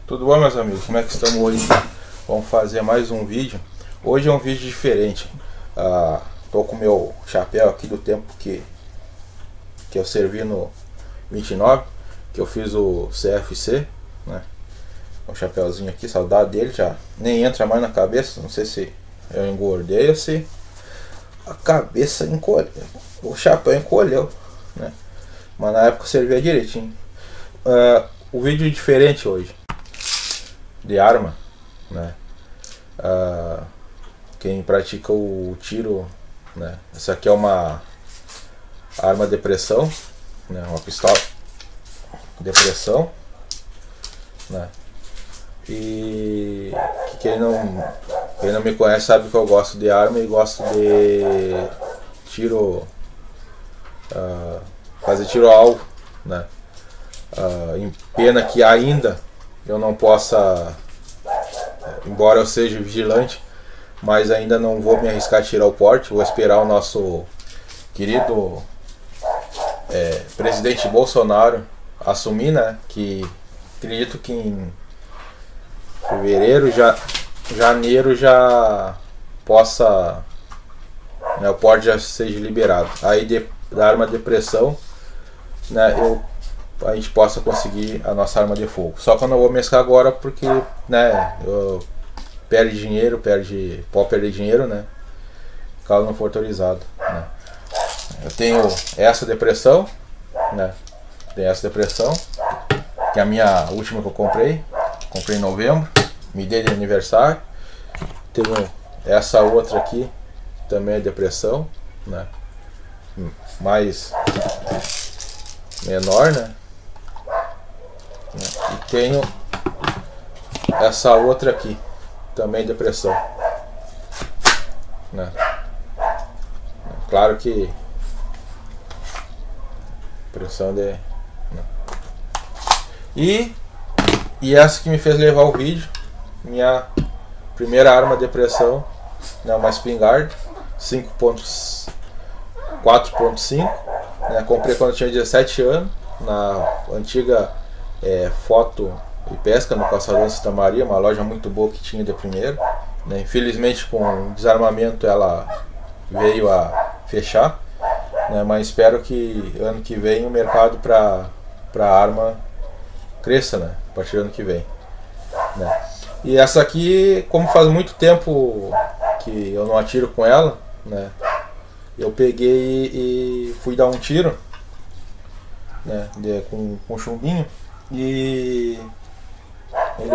Tudo bom, meus amigos? Como é que estamos hoje? Vamos fazer mais um vídeo. Hoje é um vídeo diferente. Tô com o meu chapéu aqui do tempo que eu servi no 29, que eu fiz o CFC, né? O chapéuzinho aqui, saudade dele, já nem entra mais na cabeça. Não sei se eu engordei ou se a cabeça encolheu, o chapéu encolheu, né? Mas na época servia direitinho. O vídeo é diferente hoje, de arma, né? Quem pratica o tiro, né? Essa aqui é uma arma de pressão, né? Uma pistola de pressão, né? E quem não me conhece sabe que eu gosto de arma e gosto de tiro, fazer tiro ao alvo, né? Em pena que ainda eu não possa, embora eu seja vigilante, mas ainda não vou me arriscar a tirar o porte. Vou esperar o nosso querido presidente Bolsonaro assumir, né? Que acredito que em fevereiro, janeiro já possa, né, o porte já seja liberado. Aí da arma de pressão, né, a gente possa conseguir a nossa arma de fogo. Só que eu não vou mesclar agora porque, né, pode perder dinheiro, né, caso não for autorizado, né. Eu tenho essa depressão, né, que é a minha última que eu comprei em novembro, me dei de aniversário. Tenho essa outra aqui, também é depressão, né, mais menor, né. E tenho essa outra aqui, também depressão, né. Claro que pressão de, né. E essa que me fez levar o vídeo, minha primeira arma de pressão, né, uma espingarda 4.5, né, comprei quando eu tinha 17 anos, na antiga Foto e Pesca, no Calçadão Santa Maria, uma loja muito boa que tinha de primeiro, né. Infelizmente, com o desarmamento ela veio a fechar, né, mas espero que ano que vem o mercado para arma cresça, né, a partir do ano que vem, né. E essa aqui, como faz muito tempo que eu não atiro com ela, né, eu peguei e fui dar um tiro, né, com chumbinho, e ele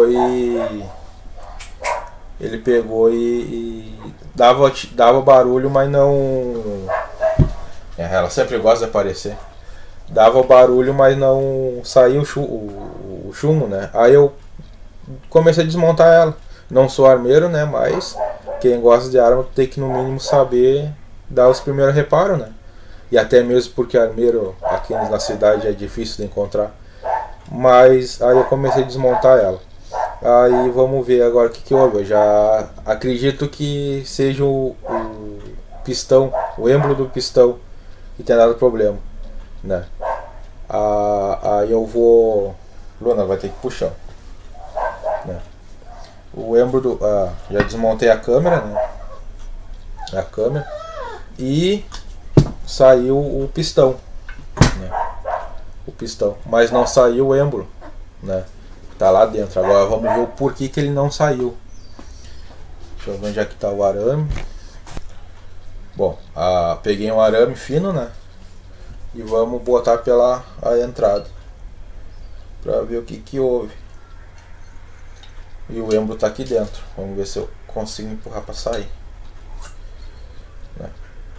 pegou e dava barulho, mas não, ela sempre gosta de aparecer, dava barulho, mas não saía o chumbo, né. Aí eu comecei a desmontar ela. Não sou armeiro, né, mas quem gosta de arma tem que no mínimo saber dar os primeiros reparos, né. E até mesmo porque armeiro aqui na cidade é difícil de encontrar. Mas aí eu comecei a desmontar ela. Aí vamos ver agora o que houve. Eu já acredito que seja o pistão, o êmbolo do pistão que tenha dado problema, né. Aí eu vou... Luna vai ter que puxar, né. O êmbolo do... já desmontei a câmera, né. A câmera. E saiu o pistão, né. O pistão. Mas não saiu o êmbolo, né. Tá lá dentro. Agora vamos ver o porquê que ele não saiu. Deixa eu ver onde é que tá o arame. Bom, peguei um arame fino, né. E vamos botar pela entrada pra ver o que houve. E o êmbolo tá aqui dentro. Vamos ver se eu consigo empurrar pra sair, né.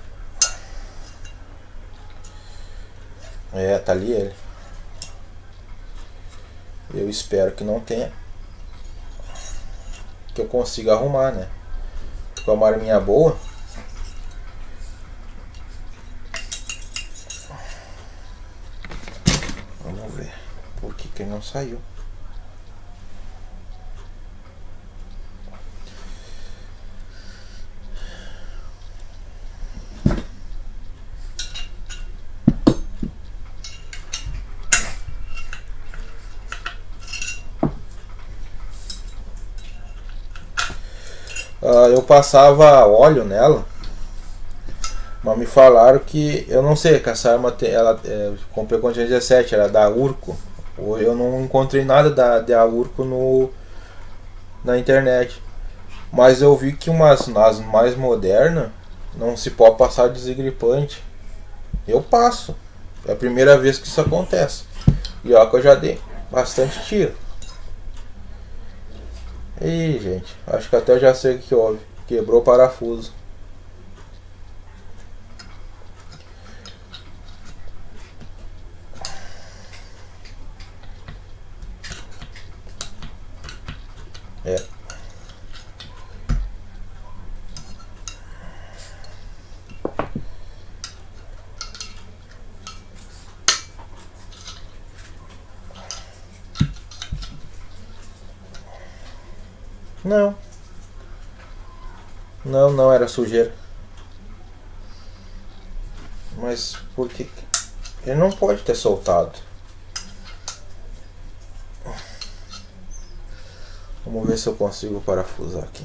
Tá ali ele. Eu espero que não tenha, que eu consiga arrumar, né. Com uma arminha boa. Vamos ver por que ele não saiu. Eu passava óleo nela, mas me falaram que, eu não sei, que essa arma tem, ela comprei com 17, era da Urco. Eu não encontrei nada da Urco na internet. Mas eu vi que nas mais modernas não se pode passar desengripante. Eu passo. É a primeira vez que isso acontece. E ó que eu já dei bastante tiro. Ih, gente, acho que até eu já sei o que houve. Quebrou o parafuso. É. Não. Não era sujeira. Mas por que? Ele não pode ter soltado. Vamos ver se eu consigo parafusar aqui.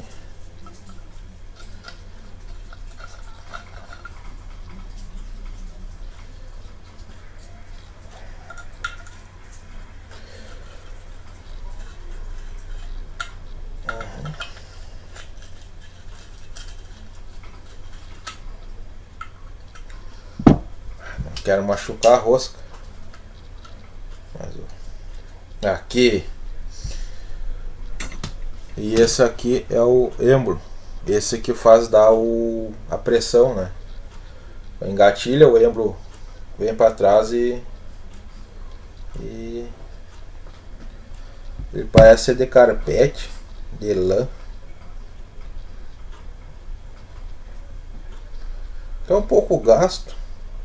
Quero machucar a rosca. Aqui. E esse aqui é o êmbolo. Esse que faz dar a pressão, né? Engatilha, o êmbolo vem para trás e ele parece ser de carpete, de lã. É um pouco gasto.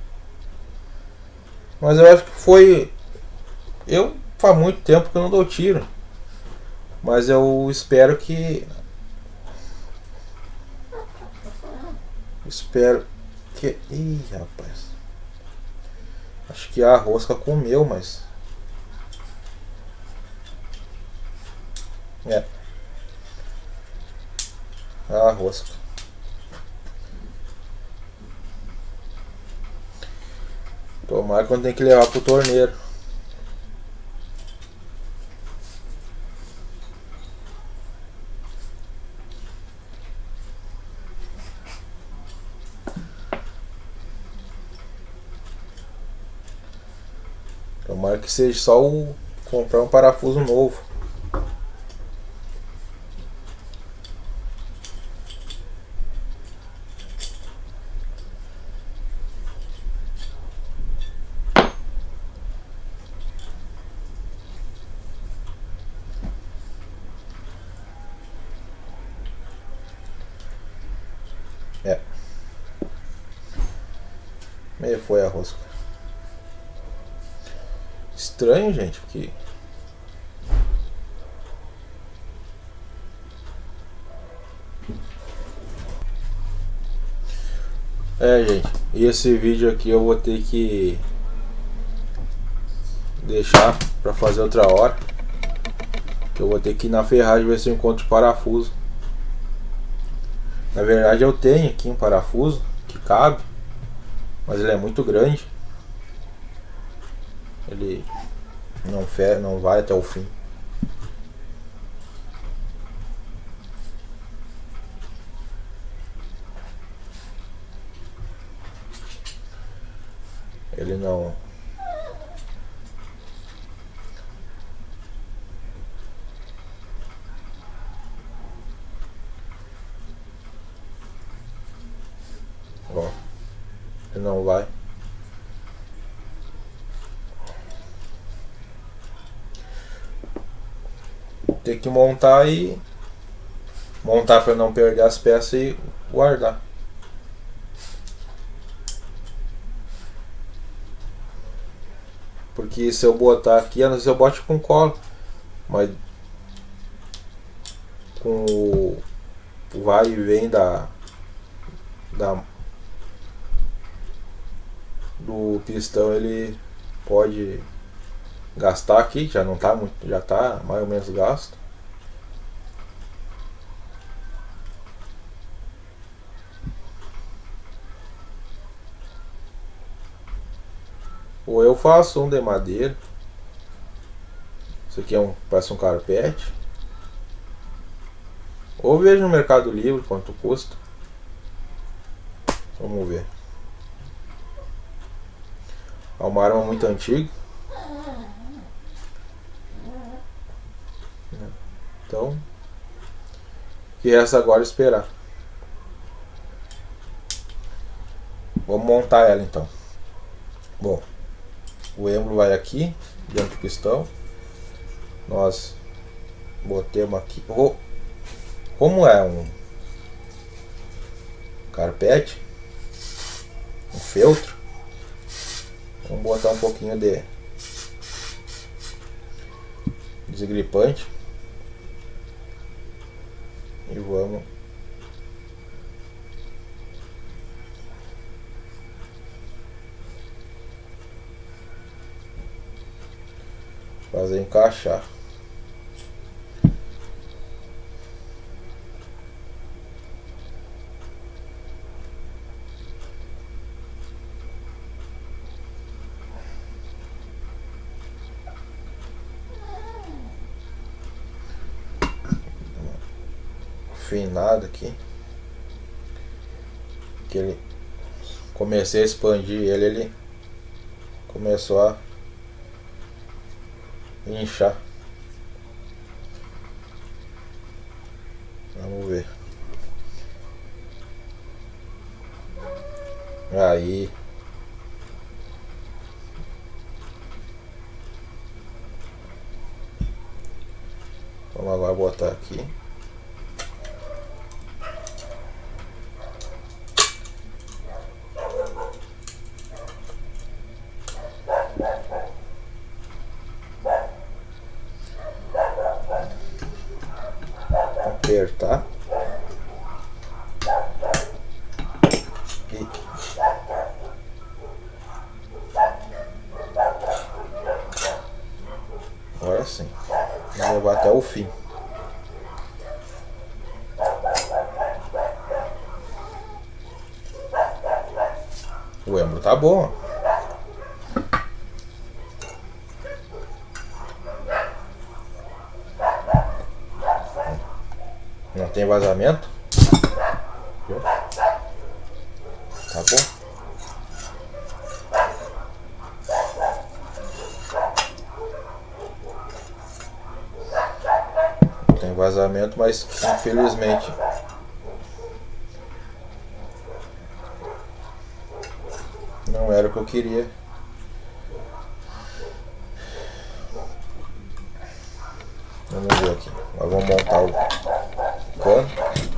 Mas eu acho que foi. Faz muito tempo que eu não dou tiro. Mas eu espero que. Ih, rapaz. Acho que a rosca comeu, mas. É. A rosca. Tomara que eu tenho que levar pro torneiro. Tomara que seja só comprar um parafuso novo. É. Meio foi a rosca. Estranho, gente, porque gente, e esse vídeo aqui eu vou ter que deixar pra fazer outra hora, que eu vou ter que ir na ferragem ver se eu encontro parafuso. Na verdade eu tenho aqui um parafuso que cabe, mas ele é muito grande. Ele não vai até o fim. Ele não. Ó, ele não vai. Tem que montar para não perder as peças e guardar. Porque se eu botar aqui, às vezes eu boto com cola, mas com o vai e vem do pistão, ele pode gastar aqui, já não tá muito, já tá mais ou menos gasto. Ou eu faço um de madeira. Isso aqui parece um carpete. Ou vejo no Mercado Livre quanto custa. Vamos ver. É uma arma muito antiga. Então, o que resta agora é esperar. Vamos montar ela então. Bom, o êmbolo vai aqui, dentro do pistão. Nós botemos aqui. Como é um carpete, um feltro, vamos botar um pouquinho de desgripante e vamos fazer encaixar. Afinado aqui, que ele comecei a expandir ele começou a inchar. Vamos ver. Aí vamos agora botar aqui. Apertar e agora sim, vou levar até o fim. O êmbolo tá bom. Não tem vazamento. Tá bom. Não tem vazamento, mas infelizmente não era o que eu queria. Vamos ver aqui. Nós vamos montar o cano.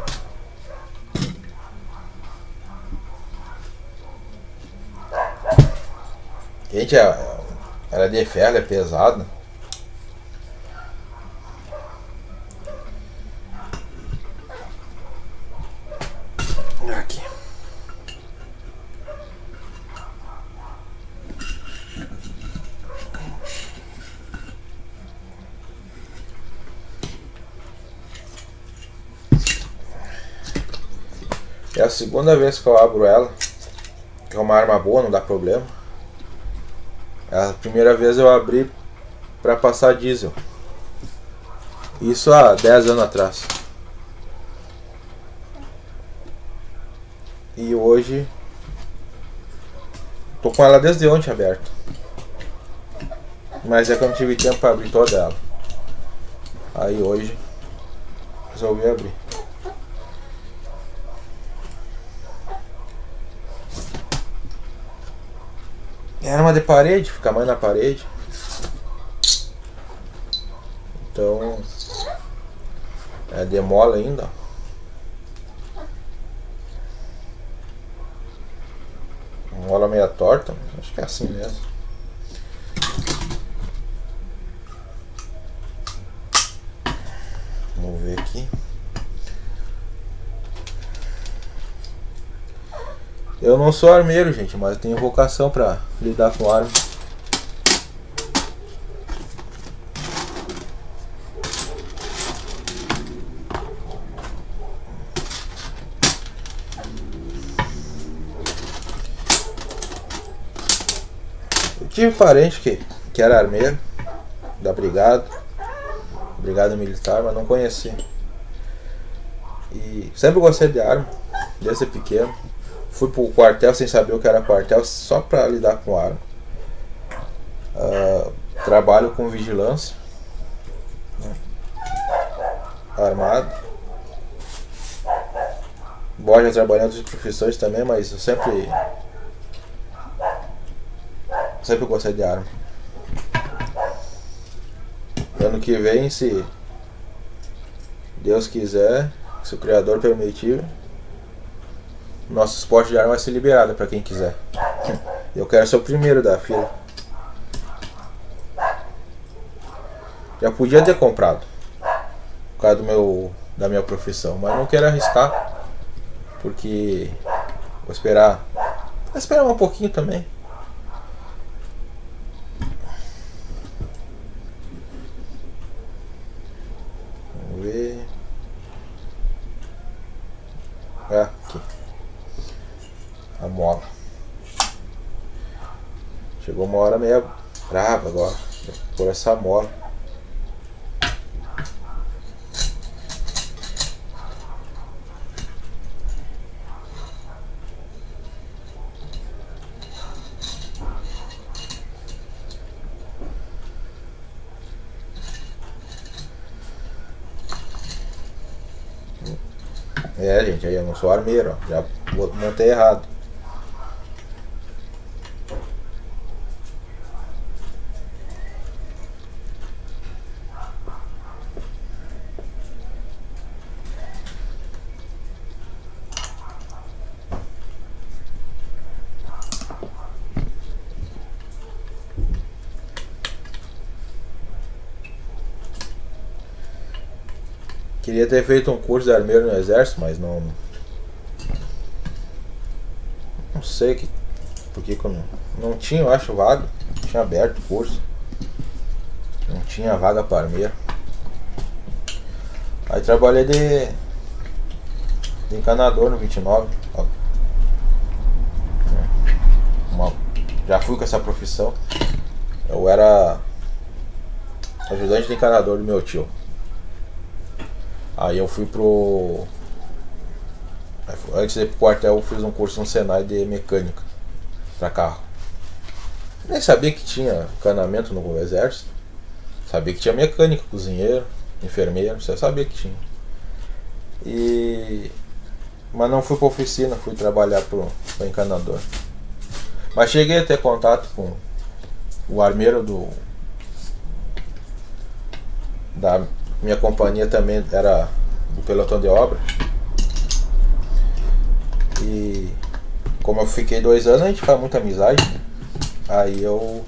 Gente, ela é de ferro, é pesada. Aqui. É a segunda vez que eu abro ela. Que é uma arma boa, não dá problema. A primeira vez eu abri para passar diesel. Isso há 10 anos atrás. E hoje tô com ela desde ontem aberta. Mas é que eu não tive tempo para abrir toda ela. Aí hoje resolvi abrir. É arma de parede, fica mais na parede. Então é demola ainda. Mola meia torta, acho que é assim mesmo. Vamos ver aqui. Eu não sou armeiro, gente, mas eu tenho vocação pra lidar com arma. tive parente que era armeiro da brigada militar, mas não conheci. E sempre gostei de arma, desde pequeno. Fui pro quartel sem saber o que era quartel, só pra lidar com arma. Trabalho com vigilância, né, armado. Gosto de trabalhar em outras profissões também, mas eu sempre gostei de arma. Ano que vem, se Deus quiser, se o Criador permitir, nosso esporte de arma vai ser liberado para quem quiser. Eu quero ser o primeiro da fila. Já podia ter comprado por causa da minha profissão, mas não quero arriscar, porque vou esperar um pouquinho também. Vamos ver. Aqui. A mola. Chegou uma hora meio brava agora. Por essa mola. Gente, aí eu não sou armeiro, ó. Já montei errado. Queria ter feito um curso de armeiro no exército, mas não sei porque que eu não tinha, eu acho, vaga. Tinha aberto o curso, não tinha vaga para armeiro. Aí trabalhei de encanador no 29. Já fui com essa profissão. Eu era ajudante de encanador do meu tio. Aí eu fui antes de ir pro quartel, eu fiz um curso no Senai de mecânica pra carro. Nem sabia que tinha encanamento no exército. Sabia que tinha mecânico, cozinheiro, enfermeiro, você sabia que tinha. Mas não fui pra oficina, fui trabalhar pro encanador. Mas cheguei a ter contato com o armeiro da minha companhia, também era do pelotão de obra. E como eu fiquei 2 anos, a gente faz muita amizade. Aí eu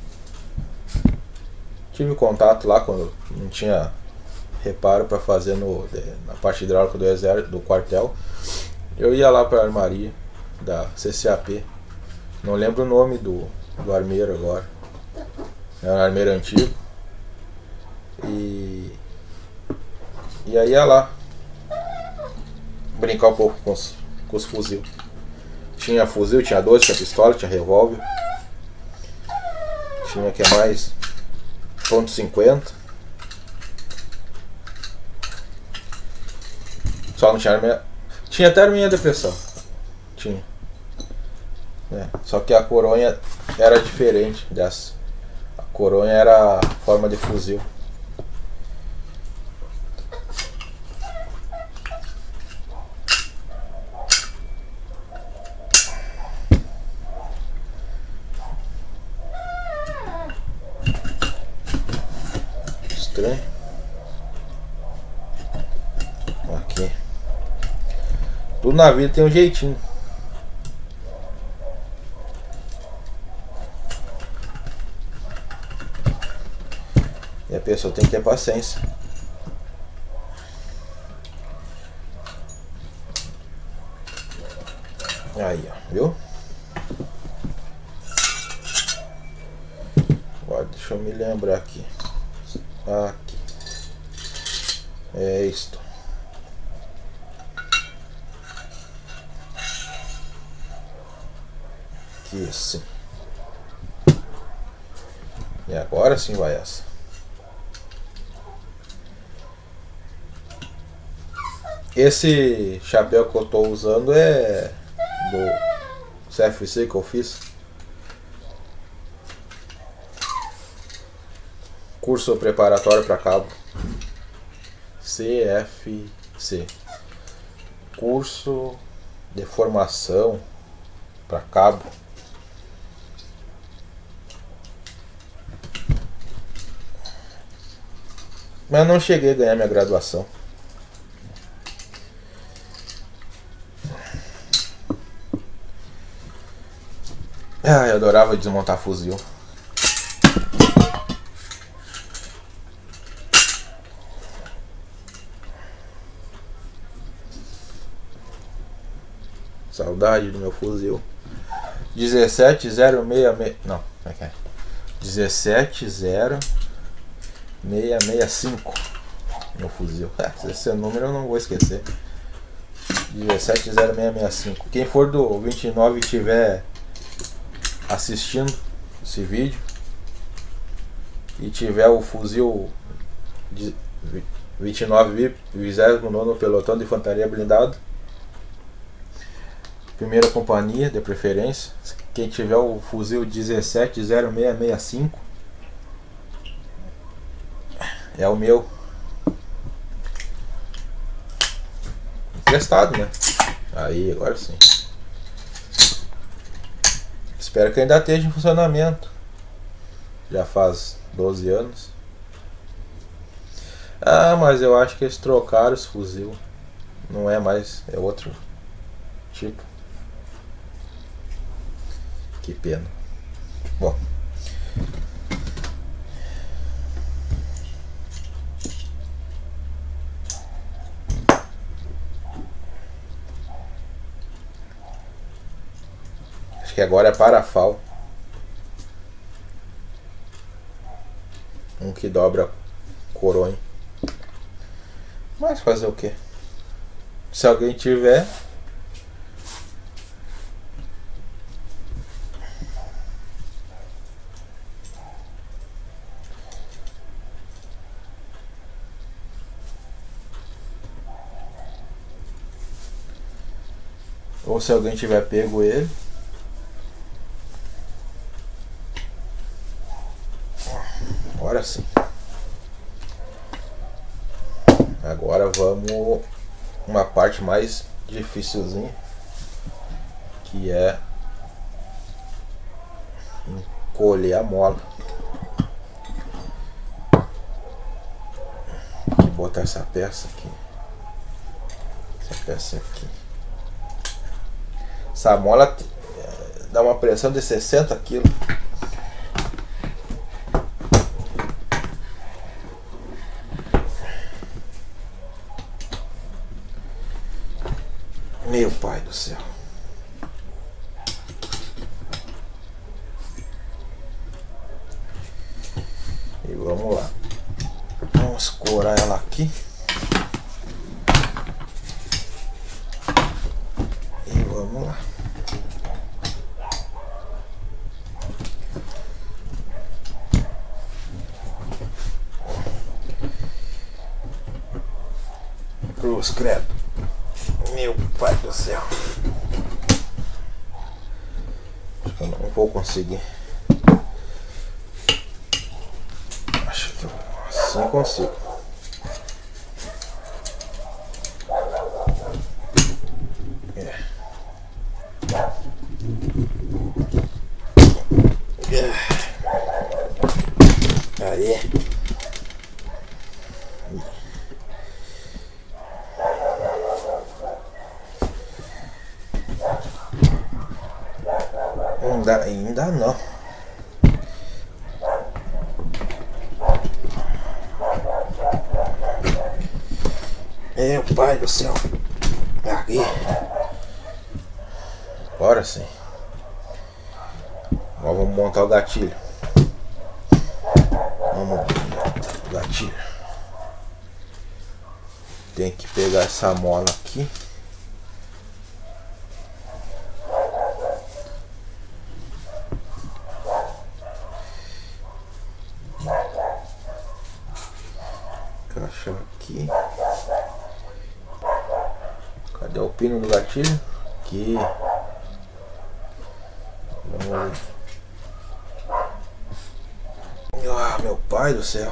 tive contato lá quando não tinha reparo para fazer na parte hidráulica do exército, do quartel. Eu ia lá para a armaria da CCAP. Não lembro o nome do armeiro agora. Era um armeiro antigo. E aí ia lá brincar um pouco com os fuzil. Tinha fuzil, tinha 12, tinha pistola, tinha revólver. Tinha que mais .50. Só não tinha arminha. Tinha até arminha de pressão. Tinha. Só que a coronha era diferente dessa. A coronha era forma de fuzil. Estranho. Aqui. Tudo na vida tem um jeitinho. E a pessoa tem que ter paciência. Aí, ó, viu? Agora deixa eu me lembrar aqui. Aqui. É isto. Aqui assim. E agora sim vai essa. Esse chapéu que eu tô usando é do CFC que eu fiz. Curso preparatório para cabo. CFC. Curso de formação para cabo. Mas não cheguei a ganhar minha graduação. Ah, eu adorava desmontar fuzil. Saudade do meu fuzil. 17066. Não, como é que é? 1706665. Meu fuzil. Esse número eu não vou esquecer. 1706665. Quem for do 29 e tiver assistindo esse vídeo e tiver o fuzil 29 29º pelotão de infantaria blindado, primeira companhia de preferência, quem tiver o fuzil 1706665 é o meu. Emprestado, né? Aí, agora sim. Espero que ainda esteja em funcionamento. Já faz 12 anos. Ah, mas eu acho que eles trocaram os fuzil. Não é mais, é outro tipo. Que pena. Bom. Acho que agora é parafal. Um que dobra coronha. Mas fazer o que? Se alguém tiver. Ou se alguém tiver pego ele. Agora sim. Agora vamos uma parte mais dificilzinha, que é encolher a mola. Vou botar essa peça aqui. Essa peça aqui. Essa mola dá uma pressão de 60 kg. Meu pai do céu. E vamos lá. Vamos corar ela aqui. E vamos lá. Cruz credo. Meu pai do céu. Acho que eu não vou conseguir. Acho que eu assim consigo. Aí. Ainda não. Meu pai do céu. Aqui. Agora sim. Agora vamos montar o gatilho. Vamos montar o gatilho. Tem que pegar essa mola aqui. encaixar aqui. Cadê o pino do gatilho? Aqui. Vamos ver. Ah, meu pai do céu.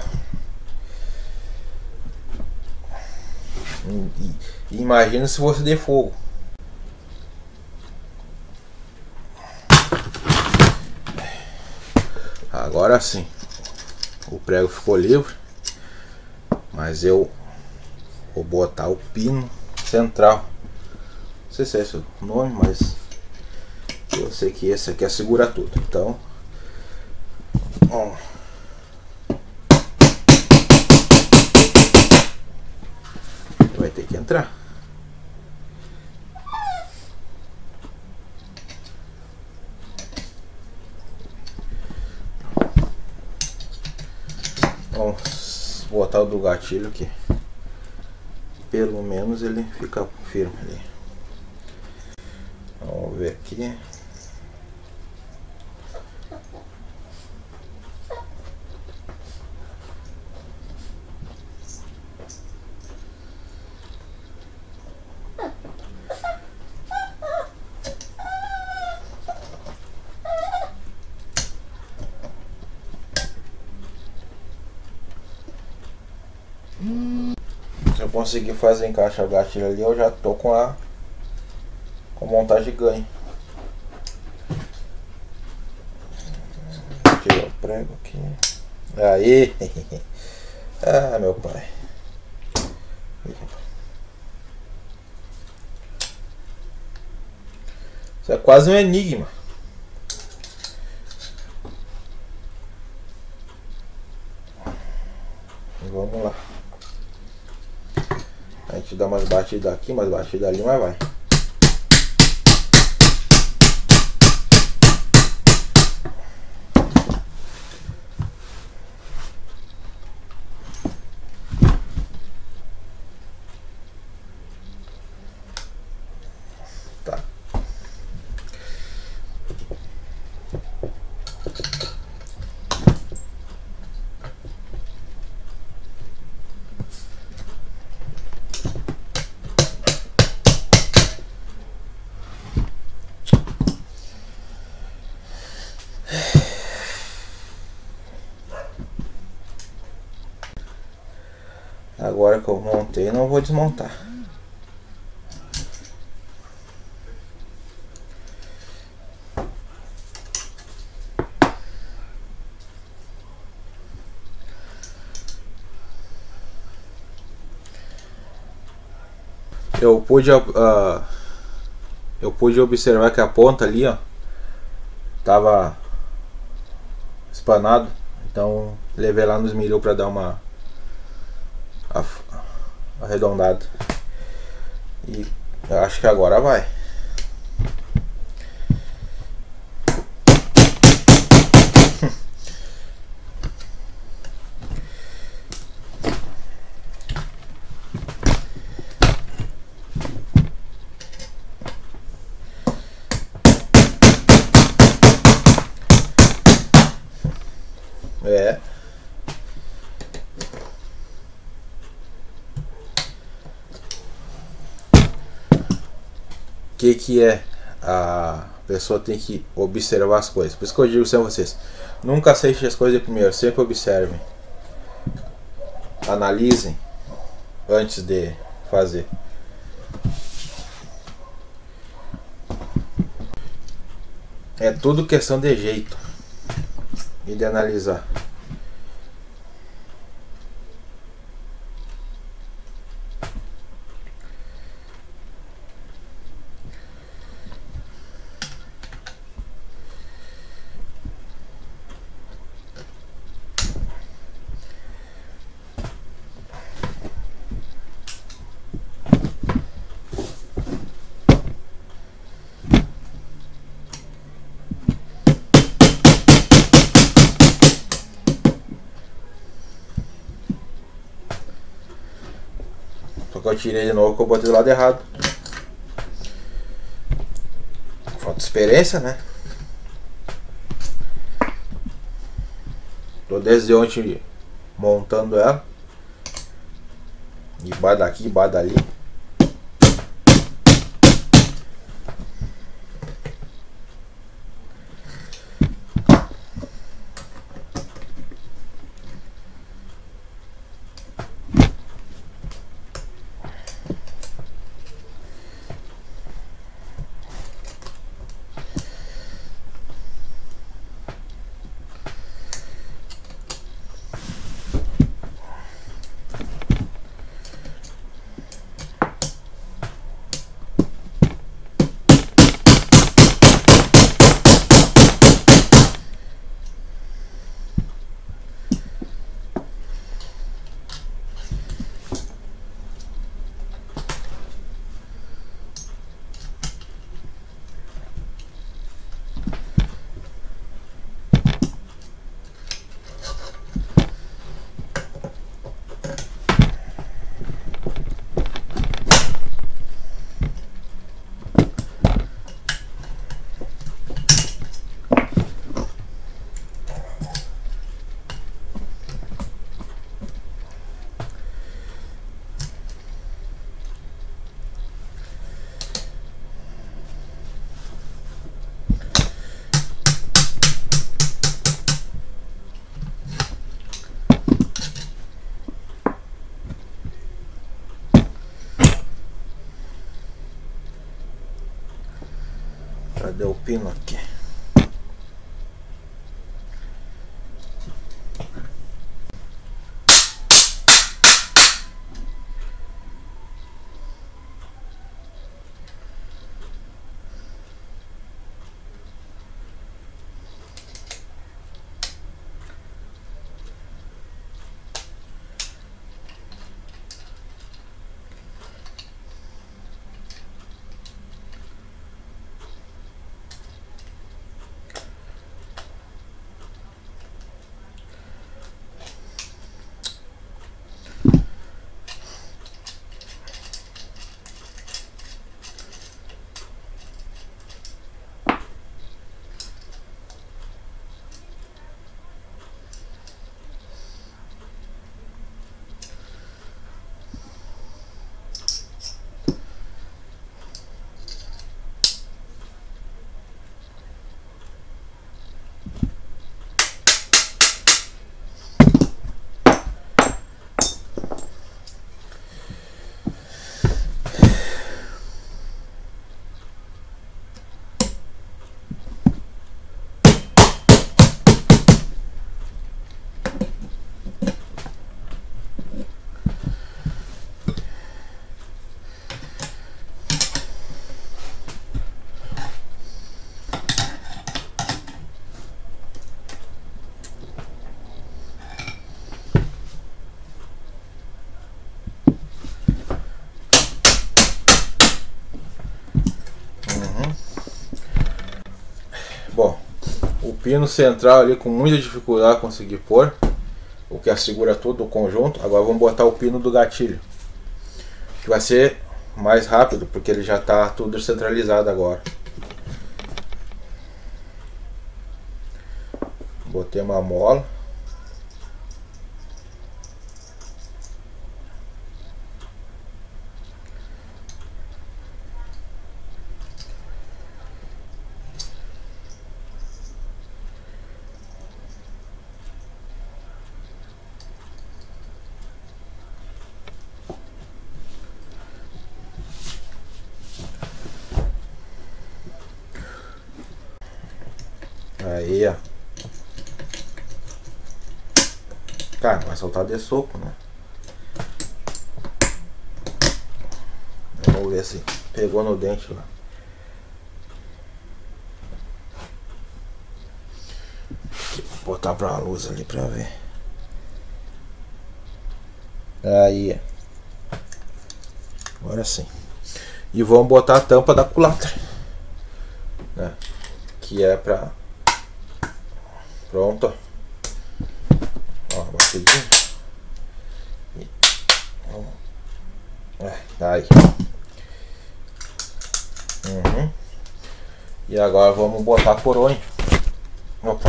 Imagina se fosse de fogo. Agora sim. O prego ficou livre. Mas eu vou botar o pino central. Não sei se é esse o nome, mas eu sei que esse aqui segura tudo. Então, ó, vai ter que entrar. Vamos botar o do gatilho aqui. Pelo menos ele fica firme ali. Vamos ver aqui. Se eu conseguir fazer encaixar o gatilho ali, eu já tô com a montagem ganha. Tirar o prego aqui. Aí. Ah, meu pai. Isso é quase um enigma. Vamos lá. A gente dá umas batidas aqui, umas batidas ali, mas vai. Tá. Agora que eu montei, não vou desmontar. Eu pude observar que a ponta ali, ó, tava espanado, então levei lá nos milhões para dar uma arredondada. E eu acho que agora vai. É. Que é? A pessoa tem que observar as coisas. Por isso que eu digo sempre a vocês: nunca aceitem as coisas de primeiro, sempre observem. Analisem antes de fazer. É tudo questão de jeito e de analisar. Só que eu tirei de novo, que eu botei do lado errado. Falta experiência, né? Tô desde ontem montando ela. Embaixo daqui, embaixo dali. Cadê o pino aqui? Bom, o pino central ali com muita dificuldade consegui pôr, o que assegura todo o conjunto. Agora vamos botar o pino do gatilho, que vai ser mais rápido porque ele já está tudo centralizado agora. Botei uma mola. Aí, ó. Cara, vai soltar de soco, né? Vamos ver se pegou no dente lá. Vou botar pra luz ali pra ver. Aí. Agora sim. E vamos botar a tampa da culatra, né? Que é pra... Pronto. Ó, batidinho. Aí. E agora vamos botar a coronha. Opa.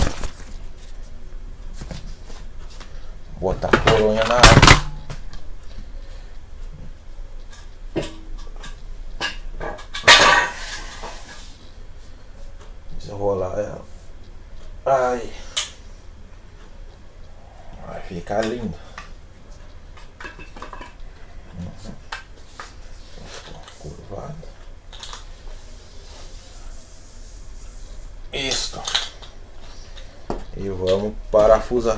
Botar a coronha na água. ficar lindo. Curvado. Isso. E vamos parafusar.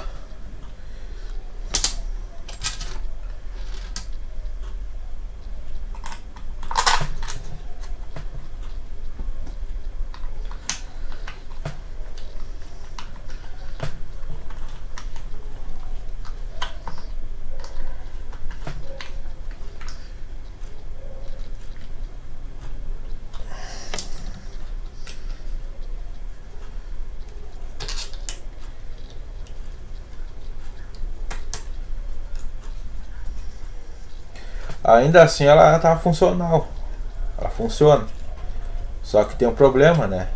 Ainda assim ela tá funcional. Ela funciona. Só que tem um problema, né?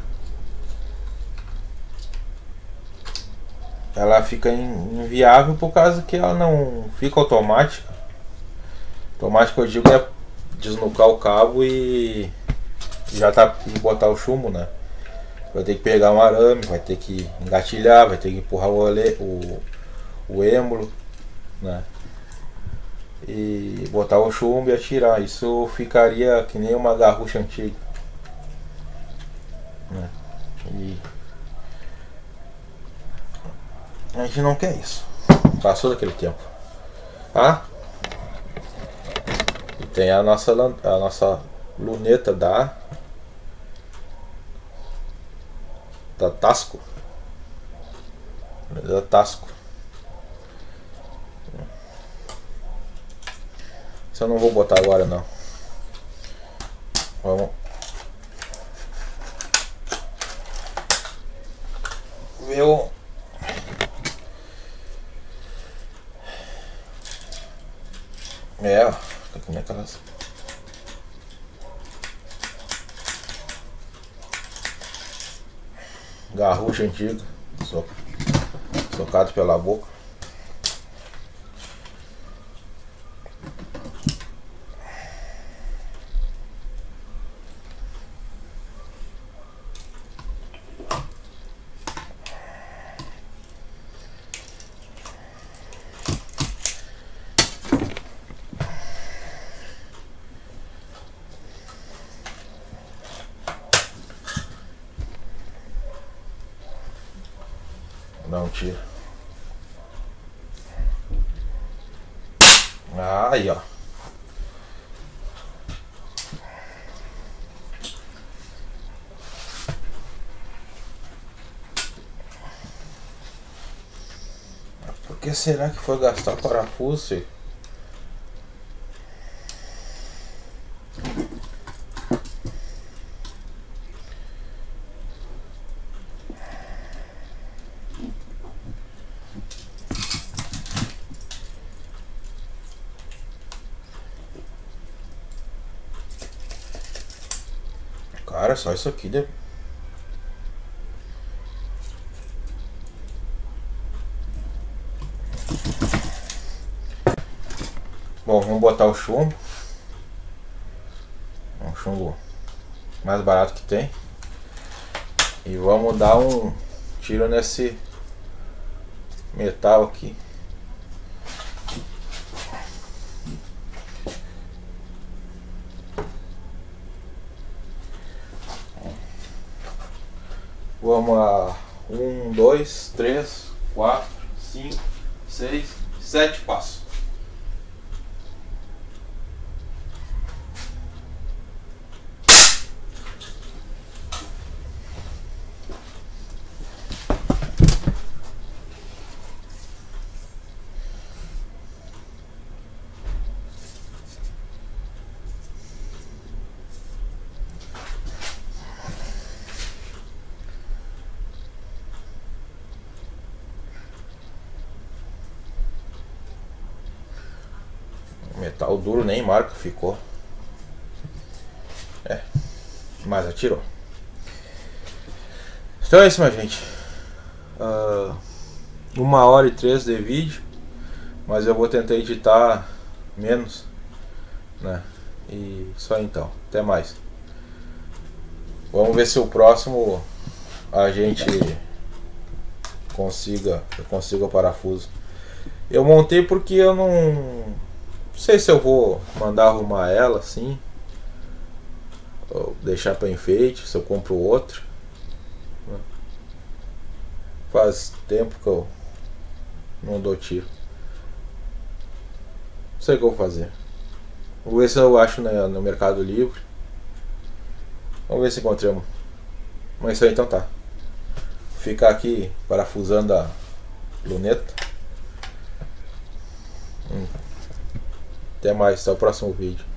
Ela fica inviável por causa que ela não fica automática. Automático eu digo é desnucar o cabo e já tá e botar o chumbo, né? Vai ter que pegar um arame, vai ter que engatilhar, vai ter que empurrar o êmbolo, né? E botar o chumbo e atirar. Isso ficaria que nem uma garrucha antiga, né? E a gente não quer isso. Passou daquele tempo. Ah? E tem a nossa luneta da Tasco. Da Tasco. Isso eu não vou botar agora não. Vamos ver o... fica aqui naquelas... garrucha antiga, socado pela boca. Dá um tiro. Aí, ó. Por que será que foi gastar parafuso, filho? Cara, só isso aqui, né? Bom, vamos botar o chumbo. Um chumbo mais barato que tem. E vamos dar um tiro nesse metal aqui. Vamos a 1, 2, 3, 4, 5, 6, 7 passos. Metal duro, nem marca ficou. Mas atirou. Então é isso, minha gente. 1h03 de vídeo. Mas eu vou tentar editar menos, né? E só então. Até mais. Vamos ver se o próximo a gente consiga o parafuso. Eu montei porque eu não sei se eu vou mandar arrumar ela assim, ou deixar para enfeite, se eu compro outro. Faz tempo que eu não dou tiro. Não sei o que eu vou fazer. Vou ver se eu acho no Mercado Livre. Vamos ver se encontramos. Mas isso aí então tá. Ficar aqui parafusando a luneta. Até mais, até o próximo vídeo.